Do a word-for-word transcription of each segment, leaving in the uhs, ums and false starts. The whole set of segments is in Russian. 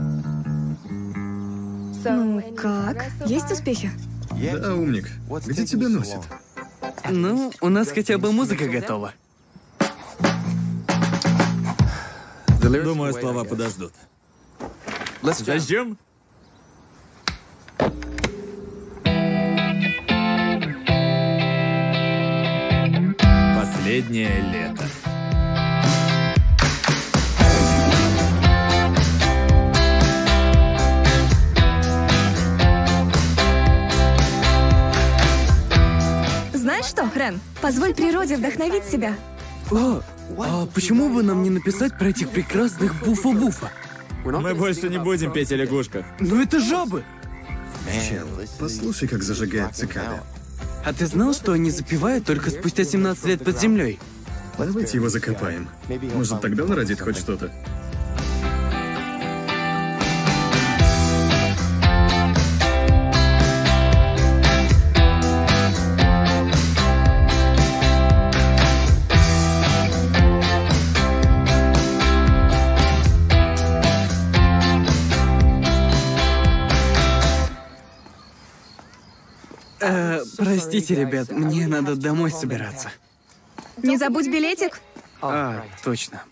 Ну как? Есть успехи? Да, умник. Где тебя носит? Ну, у нас хотя бы музыка готова. Думаю, слова подождут. Зажжем? Последнее лето. Знаешь что, Рен? Позволь природе вдохновить себя. О, а почему бы нам не написать про этих прекрасных буфа-буфа? Мы больше не будем петь о лягушках. Но это жабы! Чел, послушай, как зажигает цикада. А ты знал, что они запевают только спустя семнадцать лет под землей? Давайте его закопаем. Может, тогда он родит хоть что-то. Э, простите, ребят, мне надо домой собираться. Не забудь билетик. А, точно.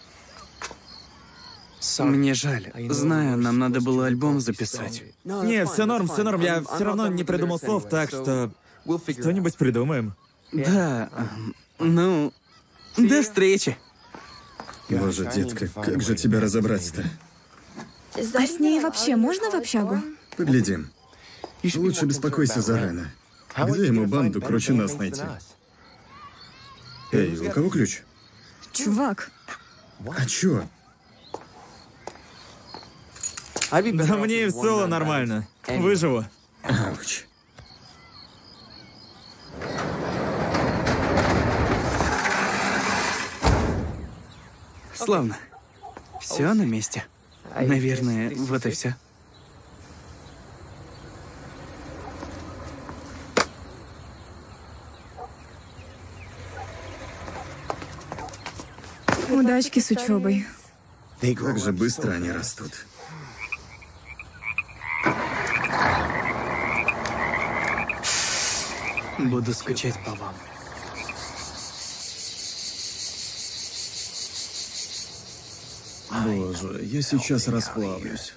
Мне жаль. Знаю, нам надо было альбом записать. Не, все норм, все норм. Я все равно не придумал слов, так что что-нибудь придумаем. Да, эм, ну, до встречи. Боже, детка, как же тебя разобрать-то? А с ней вообще можно в общагу? Поглядим. Лучше беспокойся за Рена. Где ему банду круче нас найти? Эй, у кого ключ? Чувак, А чё? Да мне и в соло нормально. Выживу. Ауч. Славно. Все на месте. Наверное, вот и все. удачки с учебой. Как же быстро они растут. Буду скучать по вам. Боже, я сейчас расплавлюсь.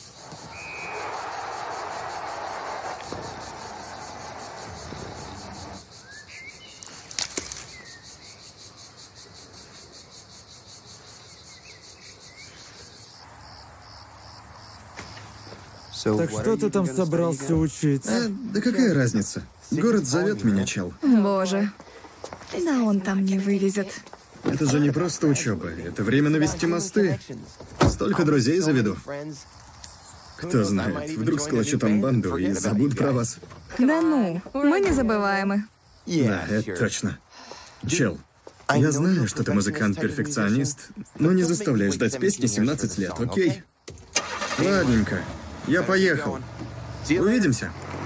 Так что ты там собрался учить? А, да какая разница? Город зовет меня, чел. Боже. Да он там не вывезет. Это же не просто учеба, это время навести мосты. Столько друзей заведу. Кто знает, вдруг склочу там банду и забудут про вас. Да ну, мы не забываемы. Да, это точно. Чел, я знаю, что ты музыкант-перфекционист, но не заставляй ждать песни семнадцать лет, окей? Ладненько, я поехал. Увидимся.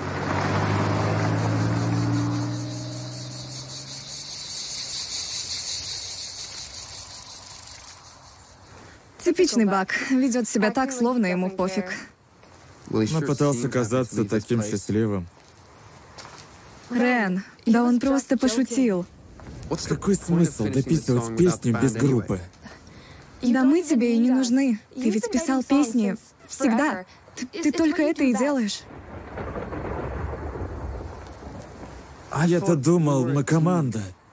Типичный Бак. Ведет себя так, словно ему пофиг. Но пытался казаться таким счастливым. Рен, да он просто пошутил. Какой смысл дописывать песню без группы? Да мы тебе и не нужны. Ты ведь писал песни всегда. Ты, ты только это и делаешь. А я-то думал, мы команда.